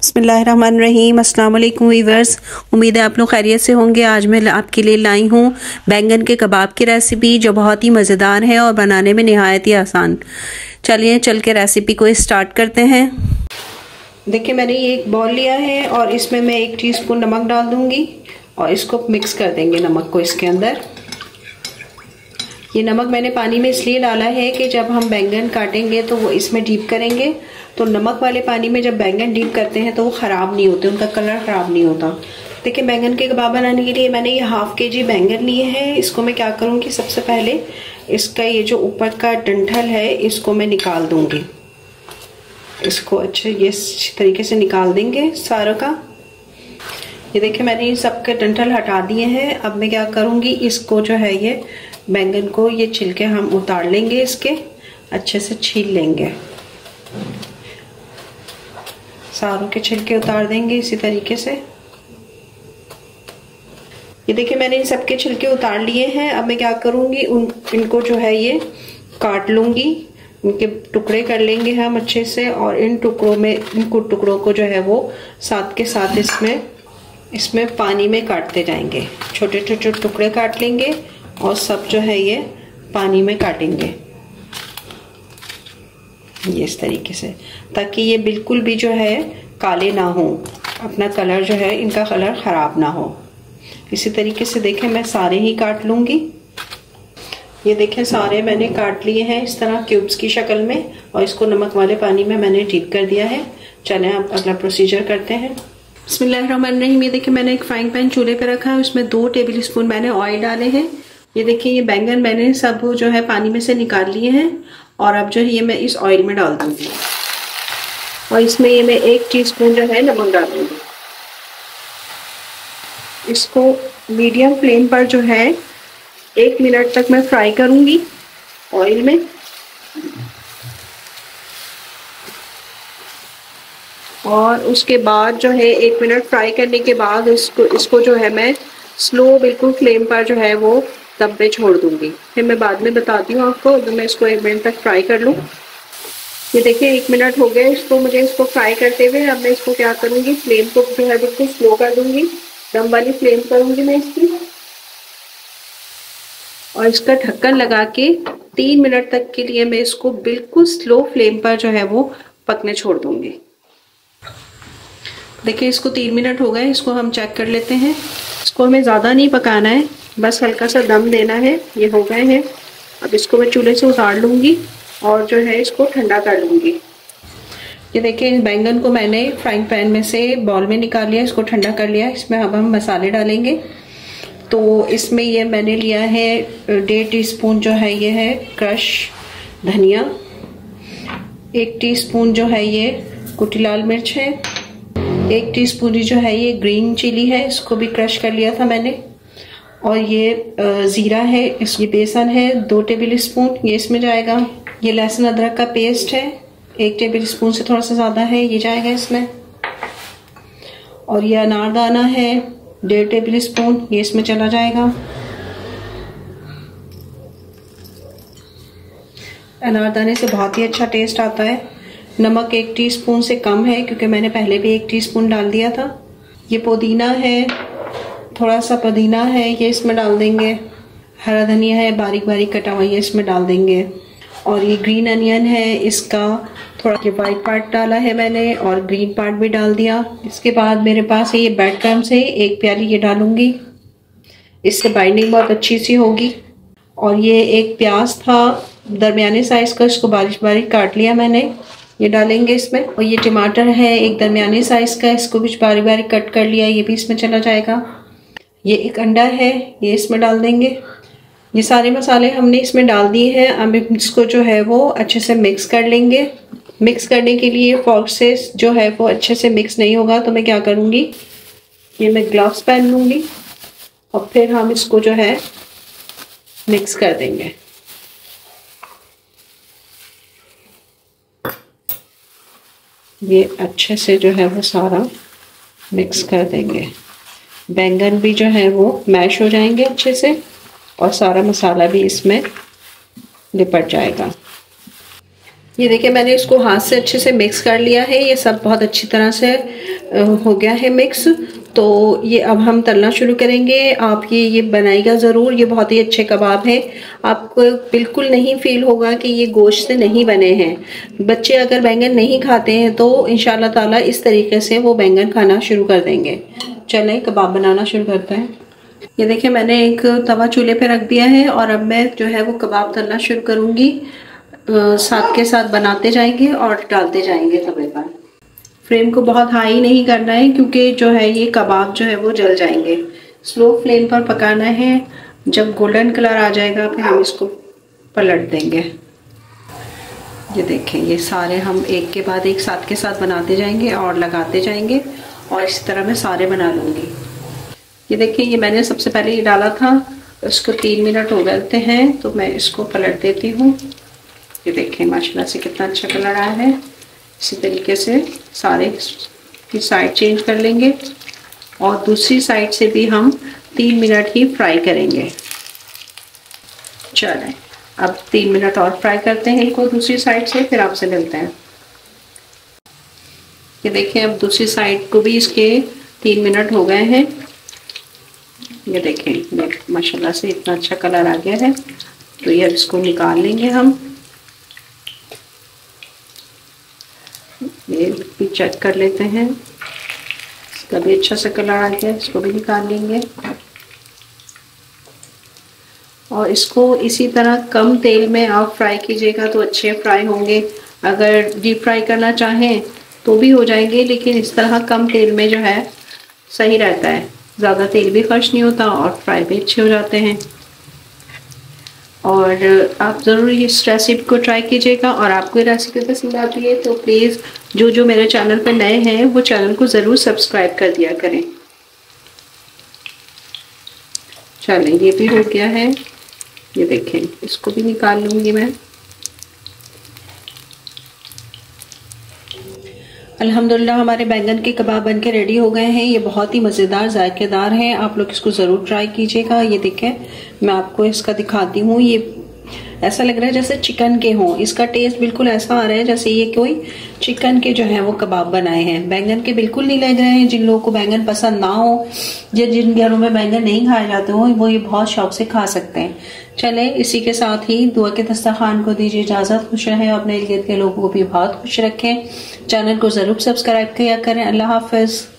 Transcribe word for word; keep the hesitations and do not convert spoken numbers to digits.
बिस्मिल्लाहिर्रहमानिर्रहीम। अस्सलाम वालेकुम वीवर्स, उम्मीद है आप लोग खैरियत से होंगे। आज मैं आपके लिए लाई हूँ बैंगन के कबाब की रेसिपी, जो बहुत ही मज़ेदार है और बनाने में नहायत ही आसान। चलिए चल के रेसिपी को स्टार्ट करते हैं। देखिए, मैंने ये एक बॉल लिया है और इसमें मैं एक टीस्पून नमक डाल दूँगी और इसको मिक्स कर देंगे नमक को इसके अंदर। ये नमक मैंने पानी में इसलिए डाला है कि जब हम बैंगन काटेंगे तो वो इसमें डीप करेंगे, तो नमक वाले पानी में जब बैंगन डीप करते हैं तो वो ख़राब नहीं होते, उनका कलर ख़राब नहीं होता। देखिए, बैंगन के कबाब बनाने के लिए मैंने ये हाफ के जी बैंगन लिए हैं। इसको मैं क्या करूँगी, सबसे पहले इसका ये जो ऊपर का डंठल है इसको मैं निकाल दूँगी। इसको अच्छे ये इस तरीके से निकाल देंगे सारा का। ये देखिए, मैंने इन सब के डंठल हटा दिए हैं। अब मैं क्या करूँगी, इसको जो है ये बैंगन को ये छिलके हम उतार लेंगे, इसके अच्छे से छील लेंगे। सारों के छिलके उतार देंगे इसी तरीके से। ये देखिए, मैंने इन सबके छिलके उतार लिए हैं। अब मैं क्या करूँगी, उन इनको जो है ये काट लूँगी, इनके टुकड़े कर लेंगे हम अच्छे से। और इन टुकड़ों में इनको टुकड़ों को जो है वो साथ के साथ इसमें इसमें पानी में काटते जाएंगे। छोटे छोटे टुकड़े काट लेंगे और सब जो है ये पानी में काटेंगे ये इस तरीके से, ताकि ये बिल्कुल भी जो है काले ना हो, अपना कलर जो है इनका कलर ख़राब ना हो। इसी तरीके से देखें, मैं सारे ही काट लूँगी। ये देखें, सारे मैंने काट लिए हैं इस तरह क्यूब्स की शक्ल में, और इसको नमक वाले पानी में मैंने डीप कर दिया है। चलें अब अगला प्रोसीजर करते हैं। बिस्मिल्लाहिर्रहमानिर्रहीम। ये देखिए, मैंने एक फ्राइंग पैन चूल्हे पे रखा है, उसमें दो टेबल स्पून मैंने ऑयल डाले हैं। ये देखिए, ये बैंगन मैंने सब जो है पानी में से निकाल लिए हैं और अब जो है ये मैं इस ऑयल में डाल दूंगी और इसमें ये मैं एक टीस्पून जो है नमक डाल दूंगी। इसको मीडियम फ्लेम पर जो है एक मिनट तक मैं फ्राई करूंगी ऑयल में। और उसके बाद जो है एक मिनट फ्राई करने के बाद इसको इसको जो है मैं स्लो बिल्कुल फ्लेम पर जो है वो तब पे छोड़ दूंगी। फिर मैं बाद में बताती हूँ आपको, जब मैं इसको एक मिनट तक फ्राई कर लूँ। ये देखिए, एक मिनट हो गया इसको मुझे इसको फ्राई करते हुए। अब मैं इसको क्या करूँगी, फ्लेम को जो है बिल्कुल स्लो कर दूंगी, दम वाली फ्लेम करूँगी मैं इसकी, और इसका ढक्कन लगा के तीन मिनट तक के लिए मैं इसको बिल्कुल स्लो फ्लेम पर जो है वो पकने छोड़ दूंगी। देखिए, इसको तीन मिनट हो गए, इसको हम चेक कर लेते हैं। इसको हमें ज़्यादा नहीं पकाना है, बस हल्का सा दम देना है। ये हो गए हैं। अब इसको मैं चूल्हे से उतार लूँगी और जो है इसको ठंडा कर लूँगी। ये देखिए, बैंगन को मैंने फ्राइंग पैन में से बॉल में निकाल लिया, इसको ठंडा कर लिया। इसमें अब हम मसाले डालेंगे। तो इसमें ये मैंने लिया है डेढ़ टी स्पून जो है ये है क्रश धनिया, एक टीस्पून जो है ये कुटी लाल मिर्च है, एक टीस्पून जो है ये ग्रीन चिली है, इसको भी क्रश कर लिया था मैंने, और ये ज़ीरा है, इस ये बेसन है दो टेबल स्पून, ये इसमें जाएगा। ये लहसुन अदरक का पेस्ट है, एक टेबल स्पून से थोड़ा सा ज़्यादा है, ये जाएगा इसमें। और ये अनारदाना है डेढ़ टेबल स्पून, ये इसमें चला जाएगा। अनारदाने से बहुत ही अच्छा टेस्ट आता है। नमक एक टीस्पून से कम है क्योंकि मैंने पहले भी एक टीस्पून डाल दिया था। ये पुदीना है, थोड़ा सा पुदीना है, ये इसमें डाल देंगे। हरा धनिया है बारीक बारीक कटा हुआ, ये इसमें डाल देंगे। और ये ग्रीन अनियन है, इसका थोड़ा ये वाइट पार्ट डाला है मैंने और ग्रीन पार्ट भी डाल दिया। इसके बाद मेरे पास है ये ब्रेड क्रम्स है, एक प्याली ये डालूंगी, इससे बाइंडिंग बहुत अच्छी सी होगी। और ये एक प्याज था दरमियाने साइज का, इसको बारीक बारीक काट लिया मैंने, ये डालेंगे इसमें। और ये टमाटर है एक दरमियाने साइज का, इसको भी बारीक बारीक कट कर लिया, ये भी इसमें चला जाएगा। ये एक अंडा है, ये इसमें डाल देंगे। ये सारे मसाले हमने इसमें डाल दिए हैं। अब इसको जो है वो अच्छे से मिक्स कर लेंगे। मिक्स करने के लिए फोर्क से जो है वो अच्छे से मिक्स नहीं होगा, तो मैं क्या करूँगी, ये मैं ग्लव्स पहन लूँगी और फिर हम इसको जो है मिक्स कर देंगे। ये अच्छे से जो है वो सारा मिक्स कर देंगे। बैंगन भी जो है वो मैश हो जाएंगे अच्छे से और सारा मसाला भी इसमें लिपट जाएगा। ये देखिए मैंने इसको हाथ से अच्छे से मिक्स कर लिया है, ये सब बहुत अच्छी तरह से हो गया है मिक्स। तो ये अब हम तलना शुरू करेंगे। आप ये ये बनाइएगा ज़रूर, ये बहुत ही अच्छे कबाब हैं। आपको बिल्कुल नहीं फील होगा कि ये गोश्त से नहीं बने हैं। बच्चे अगर बैंगन नहीं खाते हैं तो इंशाल्लाह ताला इस तरीके से वो बैंगन खाना शुरू कर देंगे। चलें कबाब बनाना शुरू करते हैं। ये देखिए मैंने एक तवा चूल्हे पे रख दिया है और अब मैं जो है वो कबाब तलना शुरू करूँगी। साथ के साथ बनाते जाएंगे और डालते जाएंगे तवे पर। फ्लेम को बहुत हाई नहीं करना है क्योंकि जो है ये कबाब जो है वो जल जाएंगे। स्लो फ्लेम पर पकाना है। जब गोल्डन कलर आ जाएगा फिर हम इसको पलट देंगे। ये देखें ये सारे हम एक के बाद एक साथ के साथ बनाते जाएंगे और लगाते जाएंगे और इस तरह मैं सारे बना लूँगी। ये देखिए ये मैंने सबसे पहले ये डाला था, इसको तीन मिनट हो गए हैं तो मैं इसको पलट देती हूँ। ये देखें माशाल्लाह से कितना अच्छा कलर आया है। इसी तरीके से सारे की साइड चेंज कर लेंगे और दूसरी साइड से भी हम तीन मिनट ही फ्राई करेंगे। चलें अब तीन मिनट और फ्राई करते हैं इनको दूसरी साइड से, फिर आपसे मिलते हैं। ये देखें अब दूसरी साइड को भी इसके तीन मिनट हो गए हैं। ये देखें माशाल्लाह से इतना अच्छा कलर आ गया है। तो ये इसको निकाल लेंगे हम। ये भी चेक कर लेते हैं, इसका भी अच्छा सा कलर आ गया, इसको भी निकाल लेंगे। और इसको इसी तरह कम तेल में आप फ्राई कीजिएगा तो अच्छे फ्राई होंगे। अगर डीप फ्राई करना चाहें तो भी हो जाएंगे, लेकिन इस तरह कम तेल में जो है सही रहता है। ज़्यादा तेल भी खर्च नहीं होता और फ्राई भी अच्छे हो जाते हैं। और आप ज़रूर इस रेसिपी को ट्राई कीजिएगा। और आपको ये रेसिपी पसंद आती है तो प्लीज़ जो जो मेरे चैनल पर नए हैं वो चैनल को ज़रूर सब्सक्राइब कर दिया करें। चलें ये भी हो गया है। ये देखें इसको भी निकाल लूँगी मैं। अल्हम्दुलिल्लाह हमारे बैंगन के कबाब बनके रेडी हो गए हैं। ये बहुत ही मज़ेदार जायकेदार हैं, आप लोग इसको ज़रूर ट्राई कीजिएगा। ये देखें मैं आपको इसका दिखाती हूँ। ये ऐसा लग रहा है जैसे चिकन के हों, इसका टेस्ट बिल्कुल ऐसा आ रहा है जैसे ये कोई चिकन के जो है वो कबाब बनाए हैं। बैंगन के बिल्कुल नहीं लग रहे हैं। जिन लोगों को बैंगन पसंद ना हो, जिन जिन घरों में बैंगन नहीं खाए जाते हो, वो ये बहुत शौक से खा सकते हैं। चले इसी के साथ ही दुआ के दस्तरखान को दीजिए इजाजत। खुश रहें, अपने इर्द गिर्द के लोगों को भी बहुत खुश रखें। चैनल को जरूर सब्सक्राइब किया करें। अल्लाह हाफिज।